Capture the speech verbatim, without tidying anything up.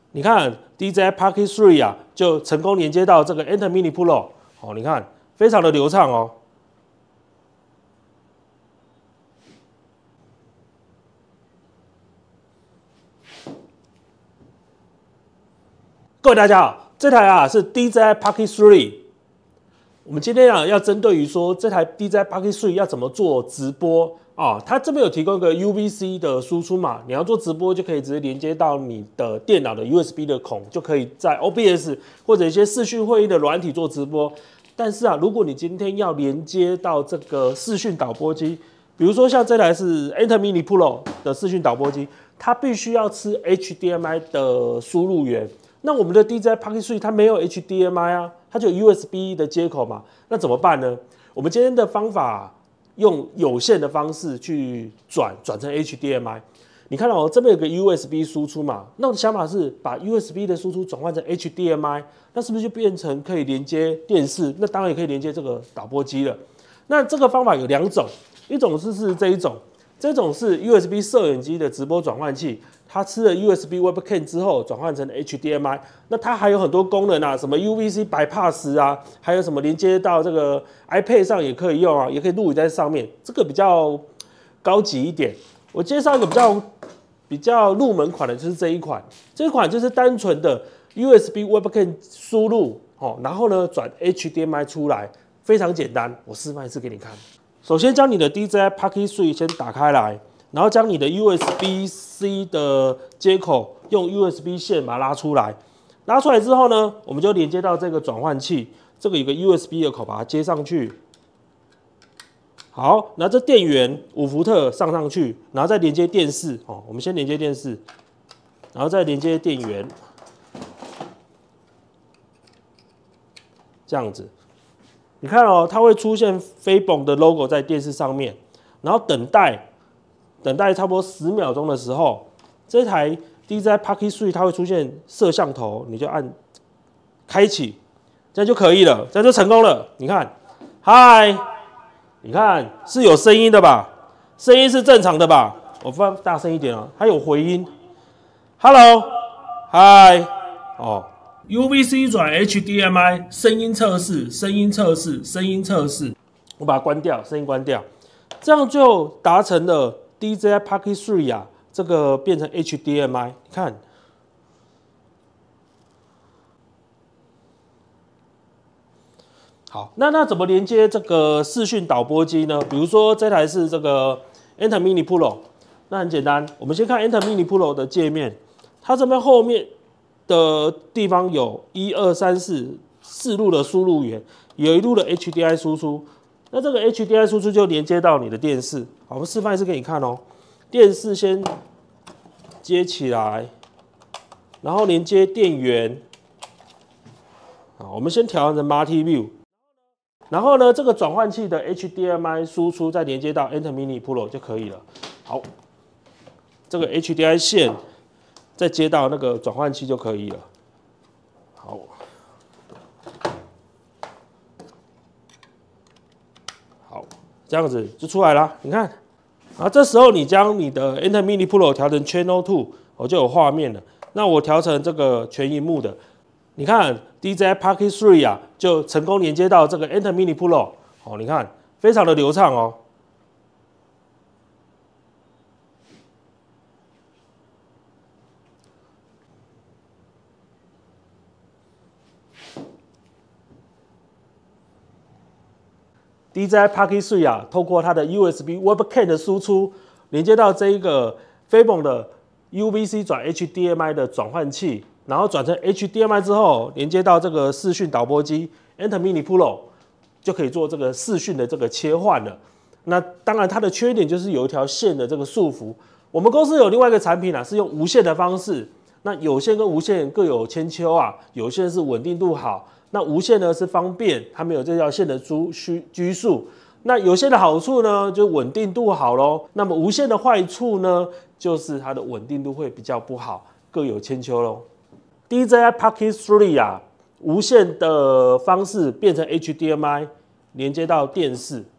你看 D J I Pocket 三啊，就成功连接到这个 Enter Mini Pro， 哦，你看非常的流畅哦。各位大家好，这台啊是 D J I Pocket 三。我们今天啊要针对于说这台 D J I Pocket 三要怎么做直播啊？它这边有提供一个 U V C 的输出嘛，你要做直播就可以直接连接到你的电脑的 U S B 的孔，就可以在 O B S 或者一些视讯会议的软体做直播。但是啊，如果你今天要连接到这个视讯导播机，比如说像这台是 Enter Mini Pro 的视讯导播机，它必须要吃 H D M I 的输入源。那我们的 D J I Pocket 三它没有 H D M I 啊，它就有 U S B 的接口嘛，那怎么办呢？我们今天的方法用有线的方式去转转成 H D M I。你看到哦，这边有个 U S B 输出嘛，那我的想法是把 U S B 的输出转换成 H D M I， 那是不是就变成可以连接电视？那当然也可以连接这个导播机了。那这个方法有两种，一种是是这一种，这种是 U S B 摄影机的直播转换器。它吃了 U S B Webcam 之后转换成 H D M I， 那它还有很多功能啊，什么 U V C bypass 啊，还有什么连接到这个 iPad 上也可以用啊，也可以录影在上面，这个比较高级一点。我介绍一个比较比较入门款的，就是这一款，这一款就是单纯的 U S B Webcam 输入，哦，然后呢转 H D M I 出来，非常简单。我示范一次给你看。首先将你的 D J I Pocket 三先打开来。然后将你的 U S B C 的接口用 U S B 线把它拉出来，拉出来之后呢，我们就连接到这个转换器，这个有个 U S B 的口，把它接上去。好，拿这电源五伏特上上去，然后再连接电视哦。我们先连接电视，然后再连接电源，这样子。你看哦，它会出现飞蹦的 logo 在电视上面，然后等待。等待差不多十秒钟的时候，这台 D J I Pocket 三它会出现摄像头，你就按开启，这样就可以了，这样就成功了。你看，嗨，你看是有声音的吧？声音是正常的吧？我放大声一点哦，它有回音。Hello， 嗨，哦 ，U V C 转 H D M I， 声音测试，声音测试，声音测试。我把它关掉，声音关掉，这样就达成了。D J I Pocket 三啊，这个变成 H D M I， 你看，好，那那怎么连接这个视讯导播机呢？比如说这台是这个 Enter Mini Pro， 那很简单，我们先看 Enter Mini Pro 的界面，它这边后面的地方有一二三四四路的输入源，有一路的 H D M I 输出。那这个 H D M I 输出就连接到你的电视，好，我们示范一次给你看哦。电视先接起来，然后连接电源，好，我们先调成 Multi View， 然后呢，这个转换器的 H D M I 输出再连接到 Enter Mini Pro 就可以了。好，这个 H D M I 线再接到那个转换器就可以了。好。这样子就出来了，你看，啊，这时候你将你的 Enter Mini Pro 调成 Channel 二， 我就有画面了。那我调成这个全萤幕的，你看 D J I Pocket 三啊，就成功连接到这个 Enter Mini Pro， 哦，你看非常的流畅哦。D J I Pocket 三啊，透过它的 U S B Webcam 的输出，连接到这一个飞蹦的 U V C 转 H D M I 的转换器，然后转成 H D M I 之后，连接到这个视讯导播机 Enter Mini Pro， 就可以做这个视讯的这个切换了。那当然它的缺点就是有一条线的这个束缚。我们公司有另外一个产品啊，是用无线的方式。那有线跟无线各有千秋啊，有线是稳定度好。那无线呢是方便，它没有这条线的拘需拘束。那有线的好处呢，就稳定度好咯。那么无线的坏处呢，就是它的稳定度会比较不好，各有千秋咯。D J I Pocket 三啊，无线的方式变成 H D M I 连接到电视。